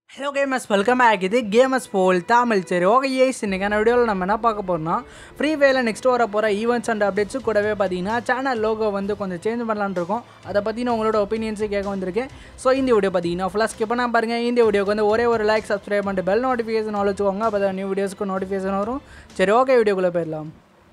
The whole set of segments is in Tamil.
Hello gamers, welcome back. இது கேமர்ஸ் போல் தமிழ். சரி, ஓகே ஏஸ், இன்றைக்கான வீடியோவில் நம்ம என்ன பார்க்க போகிறோம்னா ஃப்ரீ ஃபயரில் நெக்ஸ்ட் வர போகிற ஈவெண்ட்ஸ் அண்ட் அப்டேட்ஸு கூடவே பார்த்தீங்கன்னா சேனல் லோகோ வந்து கொஞ்சம் சேஞ்ச் பண்ணலான்னு இருக்கோம். அதை பற்றின உங்களோட ஒப்பீனியன்ஸு கேட்க வந்திருக்கேன். ஸோ இந்த வீடியோ பார்த்தீங்கன்னா ஃபுல்லாக ஸ்கிப் பண்ணால் பாருங்கள். இந்த வீடியோக்கு வந்து ஒரே ஒரு லைக், சப்ஸ்கிரைப் பண்ணிட்டு பெல் நோட்டிஃபிகேஷன் வச்சுக்கோங்க. அப்போ தான் நியூ வீடியோஸ்க்கு நோட்டிஃபிகேஷன் வரும். சரி, ஓகே, வீடியோக்குள்ளே போயிடலாம்.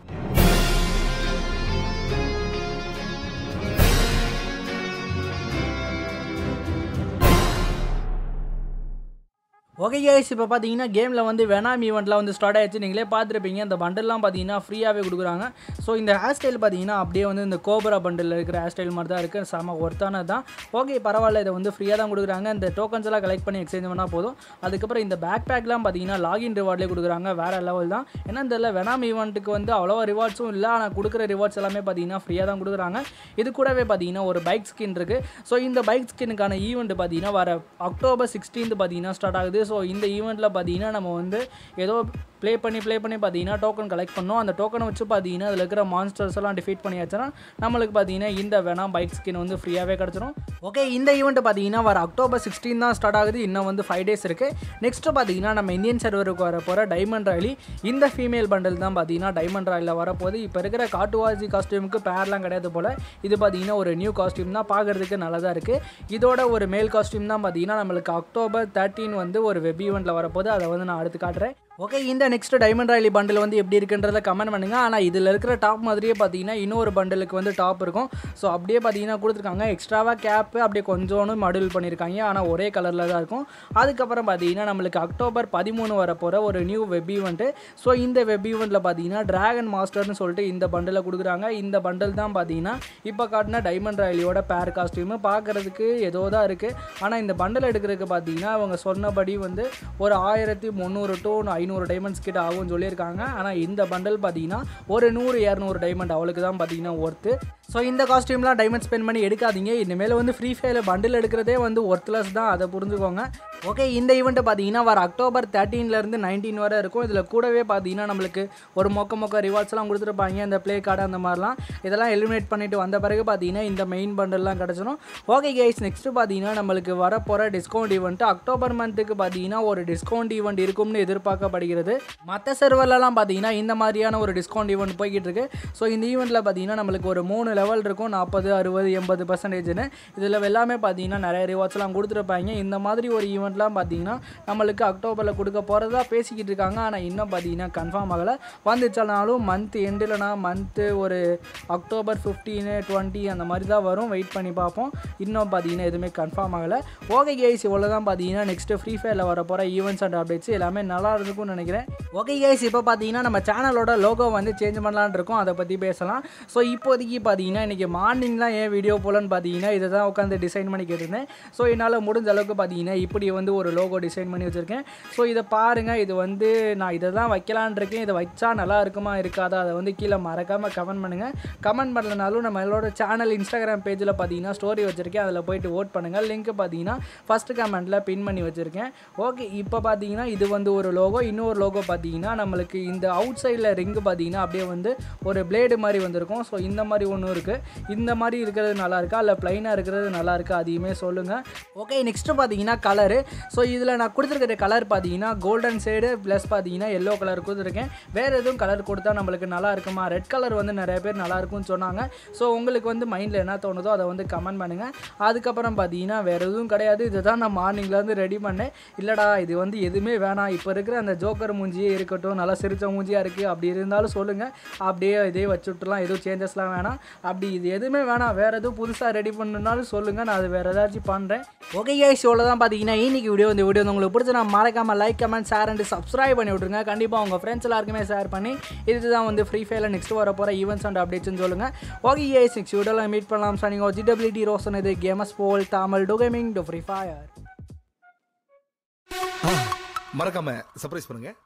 ஓகே கேஸ், இப்போ பார்த்தீங்கன்னா கேமில் வந்து வெனாம் ஈவெண்ட்லாம் வந்து ஸ்டார்ட் ஆகிடுச்சு. நீங்களே பார்த்துருப்பீங்க. இந்த பண்டல்லாம் பார்த்தீங்கன்னா ஃப்ரீயாகவே கொடுக்குறாங்க. ஸோ இந்த ஹேர் ஸ்டைல் பார்த்தீங்கன்னா அப்படியே வந்து இந்த கோப்ரா பண்டில் இருக்கிற ஹேர் ஸ்டைல் மாதிரி தான் இருக்குது. செம ஒர்த்தானது தான். ஓகே, பரவாயில்ல, இதை வந்து ஃப்ரீயாக தான் கொடுக்குறாங்க. இந்த டோக்கன்ஸ் எல்லாம் கலெக்ட் பண்ணி எக்ஸ்சேஞ்ச் பண்ணால் போதும். அதுக்கப்புறம் இந்த பேக் பேக்லாம் பார்த்தீங்கன்னா லாகின் ரிவார்ட்லேயே கொடுக்குறாங்க. வேறு லெவல் தான். ஏன்னா இந்த வெனாம் ஈவெண்ட்டுக்கு வந்து அவ்வளோவா ரிவார்ட்ஸும் இல்லை. ஆனால் கொடுக்குற ரிவார்ட்ஸ் எல்லாமே பார்த்தீங்கன்னா ஃப்ரீயாக தான் கொடுக்குறாங்க. இது கூடவே பார்த்தீங்கன்னா ஒரு பைக் ஸ்கின் இருக்குது. ஸோ இந்த பைக் ஸ்கின்னுக்கான ஈவெண்ட் பார்த்தீங்கன்னா வர October 16 பார்த்தீங்கன்னா ஸ்டார்ட் ஆகுது. ஸோ இந்த ஈவெண்ட்டில் பார்த்தீங்கன்னா நம்ம வந்து ஏதோ ப்ளே பண்ணி பார்த்தீங்கன்னா டோக்கன் கலெக்ட் பண்ணோம். அந்த டோக்கனை வச்சு பார்த்தீங்கன்னா அதில் இருக்கிற மான்ஸ்டர்ஸ் எல்லாம் டிஃபீட் பண்ணியாச்சுன்னா நம்மளுக்கு பார்த்தீங்கன்னா இந்த வெனாம் பைக் ஸ்கின் வந்து ஃப்ரீயாகவே கிடச்சிரும். ஓகே, இந்த ஈவெண்ட் பார்த்தீங்கன்னா வர October 16 தான் ஸ்டார்ட் ஆகுது. இன்னும் வந்து 5 days இருக்குது. நெக்ஸ்ட்டு பார்த்தீங்கன்னா நம்ம இந்தியன் சர்வருக்கு வர போகிற டைமண்ட் ராயலி, இந்த ஃபீமேல் பண்டல் தான் பார்த்தீங்கன்னா டைமண்ட் ராயலில் வரப்போகுது. இப்போ இருக்கிற காட்டுவாசி காஸ்டியூமுக்கு பேர்லாம் கிடையாது போல். இது பார்த்தீங்கன்னா ஒரு நியூ காஸ்டியூம் தான், பார்க்குறதுக்கு நல்லா தான் இருக்குது. இதோட ஒரு மேல் காஸ்டியூம் தான் பார்த்தீங்கன்னா நம்மளுக்கு October 13 வந்து ஒரு வெப் ஈவெண்ட்டில் வரப்போகுது. அதை வந்து நான் அடுத்து காட்டுறேன். ஓகே, இந்த நெக்ஸ்ட் டைமண்ட் ராயலி பண்டில் வந்து எப்படி இருக்குன்றதை கமெண்ட் பண்ணுங்கள். ஆனால் இதில் இருக்கிற டாப் மாதிரியே பார்த்தீங்கன்னா இன்னொரு பண்டலுக்கு வந்து டாப் இருக்கும். ஸோ அப்படியே பார்த்தீங்கன்னா கொடுத்துருக்காங்க. எக்ஸ்ட்ராவாக கேப்பு அப்படியே கொஞ்சோன்னு மாடியூல் பண்ணியிருக்காங்க. ஆனால் ஒரே கலரில் தான் இருக்கும். அதுக்கப்புறம் பார்த்தீங்கன்னா நம்மளுக்கு October 13 வரப்போகிற ஒரு நியூ வெப் ஈவெண்ட்டு. ஸோ இந்த வெப் ஈவெண்ட்டில் பார்த்தீங்கன்னா டிராகன் மாஸ்டர்னு சொல்லிட்டு இந்த பண்டில் கொடுக்குறாங்க. இந்த பண்டில் தான் பார்த்தீங்கன்னா இப்போ காட்டின டைமண்ட் ராயலியோட பேர் காஸ்டியூமு. பார்க்குறதுக்கு ஏதோ தான் இருக்குது. ஆனால் இந்த பண்டில் எடுக்கிறதுக்கு பார்த்தீங்கன்னா அவங்க சொன்னபடி வந்து ஒரு 1300 to 500 டைமண்ட்ஸ் கிட்ட ஆகும்னு சொல்லியிருக்காங்க. ஆனால் இந்த பண்டல் பார்த்தீங்கன்னா ஒரு 100-200 டைமண்ட் அவளுக்கு தான் பார்த்தீங்கன்னா ஒர்த்து. ஸோ இந்த காஸ்டியூம்லாம் டைமண்ட் ஸ்பெண்ட் பண்ணி எடுக்காதீங்க. இனிமேல் வந்து ஃப்ரீ ஃபயரில் பண்டில் எடுக்கிறதே வந்து ஒர்த்லெஸ் தான், அதை புரிஞ்சுக்கோங்க. ஓகே, இந்த ஈவெண்ட்டு பார்த்தீங்கன்னா வர October 13 19 வரை இருக்கும். இதில் கூடவே பார்த்தீங்கன்னா நம்மளுக்கு ஒரு மொக்க ரிவார்ட்ஸ்லாம் கொடுத்துருப்பாங்க. இந்த ப்ளே கார்டு அந்த மாதிரிலாம் இதெல்லாம் எலிமினேட் பண்ணிட்டு வந்த பிறகு பார்த்தீங்கன்னா இந்த மெயின் பண்டல்லாம் கிடச்சிடும். ஓகே கைஸ், நெக்ஸ்ட்டு பார்த்தீங்கன்னா நம்மளுக்கு வரப்போகிற டிஸ்கவுண்ட் ஈவெண்ட்டு October மந்த்துக்கு பார்த்தீங்கன்னா ஒரு டிஸ்கவுண்ட் ஈவெண்ட் இருக்கும்னு எதிர்பார்க்கப்படுகிறது. மற்ற சர்வர்லலாம் பார்த்தீங்கன்னா இந்த மாதிரியான ஒரு டிஸ்கவுண்ட் ஈவெண்ட் போய்கிட்டு இருக்கு. ஸோ இந்த ஈவெண்ட்டில் பார்த்தீங்கன்னா நம்மளுக்கு ஒரு 3 லெவல் இருக்கும், 40, 60, 80%. இதில் எல்லாமே பார்த்தீங்கன்னா நிறைய ரிவார்ட்ஸ்லாம் கொடுத்துருப்பாங்க. இந்த மாதிரி ஒரு ஈவெண்ட்லாம் பார்த்தீங்கன்னா நம்மளுக்கு அக்டோபரில் கொடுக்க போகிறதா பேசிக்கிட்டு இருக்காங்க. ஆனால் இன்னும் பார்த்தீங்கன்னா கன்ஃபார்ம் ஆகலை. வந்துச்சாலும் மந்த் எண்டில்னா மந்த்து ஒரு October 15, 20 அந்த மாதிரி தான் வரும். வெயிட் பண்ணி பார்ப்போம். இன்னும் பார்த்தீங்கன்னா எதுவுமே கன்ஃபார்ம் ஆகலை. ஓகே கைஸ், இவ்வளோ தான் பார்த்தீங்கன்னா நெக்ஸ்ட்டு ஃப்ரீ ஃபயரில் வர போகிற ஈவெண்ட்ஸ் அண்ட் அப்டேட்ஸ் எல்லாமே நல்லா இருக்கும்னு நினைக்கிறேன். ஓகே கைஸ், இப்போ பார்த்தீங்கன்னா நம்ம சேனலோட லோகோ வந்து சேஞ்ச் பண்ணலான்னு இருக்கோம். அதை பற்றி பேசலாம். ஸோ இப்போதைக்கு பார்த்தீங்கன்னா இன்றைக்கி மார்னிங்லாம் ஏன் வீடியோ போலன்னு பார்த்தீங்கன்னா இதை தான் உட்காந்து டிசைன் பண்ணி கேட்டிருந்தேன். ஸோ என்னால் முடிஞ்ச அளவுக்கு பார்த்தீங்கன்னா இப்படி வந்து ஒரு லோகோ டிசைன் பண்ணி வச்சுருக்கேன். ஸோ இதை பாருங்கள். இது வந்து நான் இதை தான் வைக்கலான் இருக்கேன். இதை வச்சா நல்லா இருக்குமா இருக்காதா அதை வந்து கீழே மறக்காமல் கமெண்ட் பண்ணுங்கள். கமெண்ட் பண்ணலனாலும் நம்மளோட சேனல் இன்ஸ்டாகிராம் பேஜில் பார்த்தீங்கன்னா ஸ்டோரி வச்சுருக்கேன். அதில் போய்ட்டு ஓட் பண்ணுங்கள். லிங்க் பார்த்தீங்கன்னா ஃபஸ்ட்டு கமெண்ட்டில் பின் பண்ணி வச்சுருக்கேன். ஓகே, இப்போ பார்த்தீங்கன்னா இது வந்து ஒரு லோகோ. இன்னொரு லோகோ பார்த்தீங்கன்னா நம்மளுக்கு இந்த அவுட் சைடில் ரிங்கு பார்த்தீங்கன்னா அப்படியே வந்து ஒரு பிளேடு மாதிரி வந்திருக்கும். ஸோ இந்த மாதிரி ஒன்று இருக்குது. இந்த மாதிரி இருக்கிறது நல்லா இருக்கா இல்லை ப்ளைனாக இருக்கிறது நல்லா இருக்கா அதையுமே சொல்லுங்கள். ஓகே, நெக்ஸ்ட்டு பார்த்தீங்கன்னா கலரு. ஸோ இதில் நான் கொடுத்துருக்கிற கலர் பார்த்தீங்கன்னா கோல்டன் ஷேடு ப்ளஸ் பார்த்தீங்கன்னா எல்லோ கலர் கொடுத்துருக்கேன். வேறு எதுவும் கலர் கொடுத்தா நம்மளுக்கு நல்லா இருக்குமா? ரெட் கலர் வந்து நிறைய பேர் நல்லா இருக்கும்னு சொன்னாங்க. ஸோ உங்களுக்கு வந்து மைண்டில் என்ன தோணுதோ அதை வந்து கமெண்ட் பண்ணுங்கள். அதுக்கப்புறம் பார்த்தீங்கன்னா வேறு எதுவும் கிடையாது. இதை தான் நான் மார்னிங்லேருந்து ரெடி பண்ணேன். இல்லைடா இது வந்து எதுவுமே வேணாம், இப்போ இருக்கிற அந்த ஜோக்கர் மூஞ்சியே இருக்கட்டும், நல்லா சிரிச்ச மூஞ்சியாக இருக்குது அப்படி இருந்தாலும் சொல்லுங்கள். அப்படியே இதே வச்சுட்டுலாம் எதுவும் சேஞ்சஸ்லாம் வேணாம். அப்படி இது எதுவுமே வேணாம், வேறு எதுவும் புதுசாக ரெடி பண்ணணுன்னாலும் சொல்லுங்கள், நான் அது வேறு ஏதாச்சும் பண்ணுறேன். ஓகே கைஸ், இவ்வளோ தான் பார்த்தீங்கன்னா இன்றைக்கி வீடியோ. இந்த வீடியோ உங்களுக்கு பிடிச்ச நான் மறக்காமல் like, comment, share and subscribe பண்ணி விட்ருங்க. கண்டிப்பாக உங்கள் ஃப்ரெண்ட்ஸ் எல்லாருக்குமே ஷேர் பண்ணி இதுதான் வந்து ஃப்ரீ ஃபயரில் நெக்ஸ்ட் வர போகிற ஈவெண்ட்ஸ் அண்ட் அப்டேட்ஸ்னு சொல்லுங்கள். ஓகே கைஸ், நெக்ஸ்ட் வீடியோவில் மீட் பண்ணலாம். சனிங்க GWT ரோசன். இது கேமர்ஸ் போல் Tamil. To gaming to free fire. மறக்காம சர்ப்ரைஸ் பண்ணுங்க.